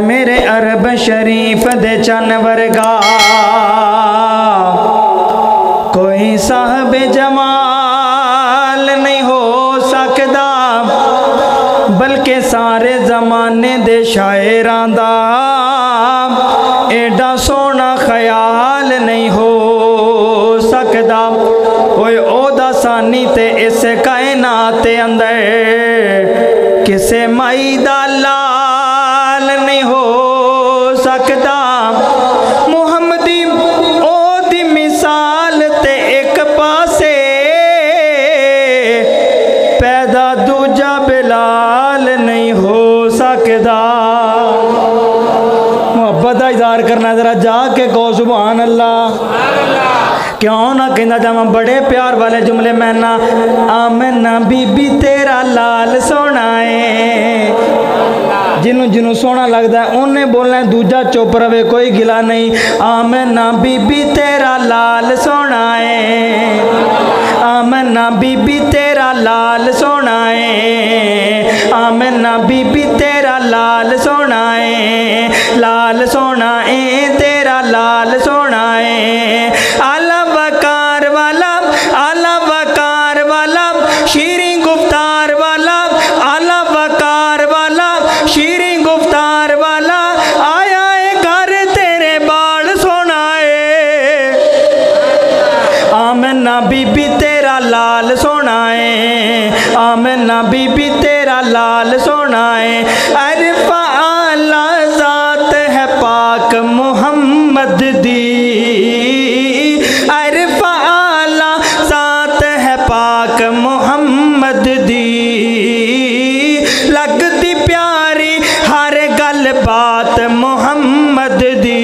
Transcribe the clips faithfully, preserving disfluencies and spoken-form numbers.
मेरे अरब शरीफ दे चन वर्गा कोई साहब जमाल नहीं हो सकदा, बल्कि सारे जमाने दे शायरां दा एडा सोना ख्याल नहीं हो सकदा। ओए ओदा सानी ते इस कायनात अंदर किसे माई दा लाल नहीं हो सकदा। मुहम्मदी ओदी मिसाल ते एक पासे पैदा दूजा बिलाल नहीं हो सकदा। मोहब्बत का इजहार करना जरा जाके कहो सुभान अल्लाह। क्यों ना कहना जावा बड़े प्यार वाले जुमले मैं ना आमना बीबी तेरा लाल सोना है। जिन्हों जिन्हों सोना लगता है उन्हें बोलना है, दूजा चुप रहे कोई गिला नहीं। आमना बीबी तेरा लाल सोना है, आमना बीबी तेरा लाल सोना है, आमना बीबी तेरा लाल सोना है, लाल सोना है तेरा लाल सोना है। आला वकार वाला, आला वकार वाला, शीरी गुफ्तार वाला, आला वकार वाला, शीरी गुफ्तार वाला, आया है घर तेरे बाल सोना है। आमना बीबी तेरा लाल सोना है, आमना बीबी तेरा लाल सोना है। अरफा आला ज़ात है पाक मोहम्मद दी, अरफा आला ज़ात है पाक मोहम्मद दी। लगती प्यारी हर गल बात मोहम्मद दी,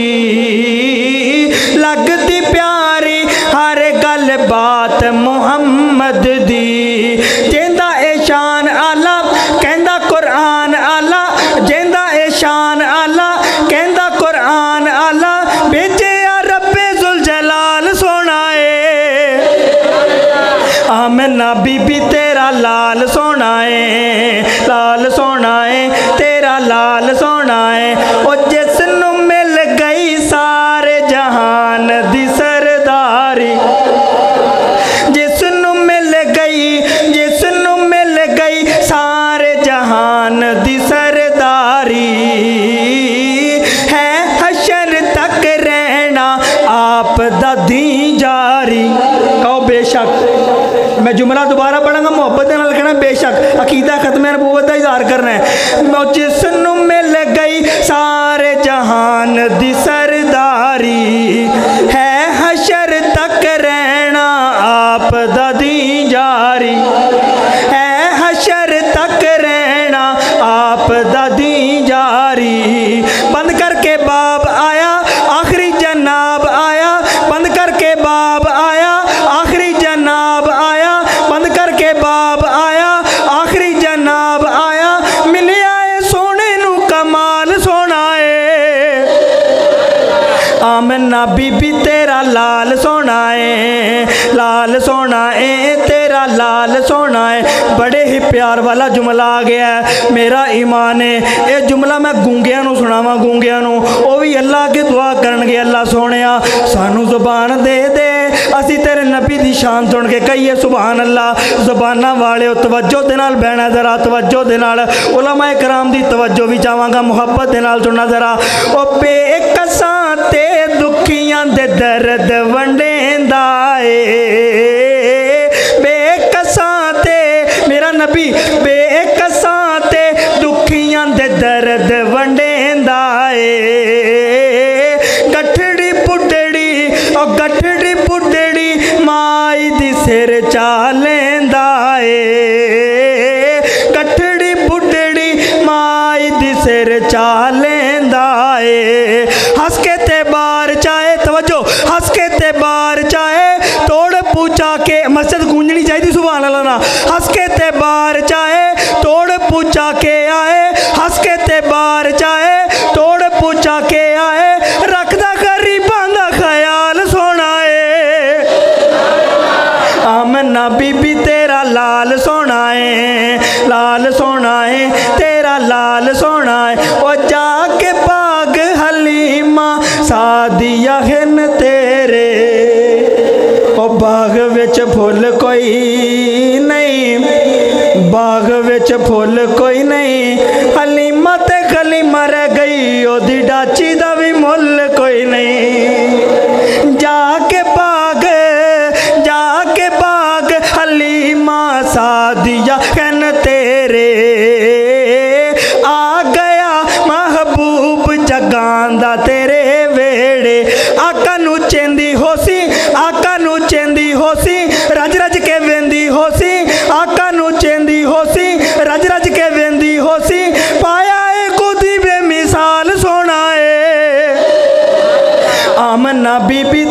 लगती प्यारी हर गल बात मोहम्मद दी। जेंदा ए शान आला कहंदा कुरान आला, जेंदा ए शान आला कहंदा कुरान आला, भेजे आ रब्बे जुल जलाल सोना है। आमना बीबी तेरा लाल सोना है, लाल सोना है तेरा लाल सोना है। ओ जिसनू मिल गई सारे जहान दी सरदारी, जिसनू मिल गई, जिसनू मिल गई सारे जहान दी सरदारी, है हशर तक रहना आप दा दी जारी। कहो बेशक। मैं जुमला दोबारा पढ़ांगा, मोहब्बत के नाल कहना बेशक। अकीदा खत्म नबूवत का इजहार करना है। जिसनू मिल गई सारे जहान दी सरदारी, है हशर तक रहना आप दा दी जारी, है हशर तक रहना आप दा दी जारी। बंद करके बाब आया आखिरी जनाब आया, बंद करके बाब आया आखिरी जनाब आया, बंद करके बाब आया आखिरी जनाब आया। मिले आए सोने नू कमाल सोना है। आमना बीबी तेरा लाल सोना है, लाल सोना है तेरा लाल सोना है। बड़े ही प्यार वाला जुमला आ गया है। मेरा ईमान है ये जुमला मैं गूंगिया नू सुनावा, गूंगिया नू वो भी अल्लाह की दुआ करनगे, अल्लाह सोने सानू जुबान दे दे, असी तेरे नबी दी शान सुन के कहिए सुभान अल्लाह। जुबाना वाले तवज्जो दे नाल बहना जरा, तवज्जो दे नाल उलमा कराम दी तवज्जो भी चाहांगा, मुहब्बत दे नाल सुनना जरा। ओ बेकसां ते दुखियां दे दर्द वंडेंदा ए, बेकसां ते मेरा नबी बेकसां ते दुखियां दे दर्द वंडेंदा ए। गठड़ी पुडड़ी ओ गठड़ी पुडड़ी माई दी सिर चालेंदा ए, गठड़ी पुडड़ी माई दी सिर चालेंदा ए। हंस के ते बार चाहे तवज्जो, हंस के ते बार चाहे तोड़ पूछा के मस्जिद गूंजनी चाहिए सुभान अल्लाह ना। हंस के ते बार चाहे तोड़ पूछा के आए, हंस के ते बार चाहे तोड़ पूछा के आए, रखदा गरीबां दा ख्याल सोना है। आमना बीबी तेरा लाल सोना है, लाल सोना है तेरा लाल सोना है। ओ जाके सादिया हिन तेरे। ओ बाग विच फुल कोई नहीं, बाग विच फुल कोई नहीं, हलीमा ते खलीमा रह गई, ओदी डाची दा भी मुल कोई नहीं। जाके बाग जाके बाग हलीमा सादिया हिन तेरे, आ गया महबूब जगांदा तेरे वेड़े। आका नू चेंदी होसी, आका नू चेंदी होसी, रज रज के वेंदी होसी, आका नू चेंदी होसी, रज रज के वेंदी होसी। पाया है खुदी बेमिसाल सोना है, आमना बीबी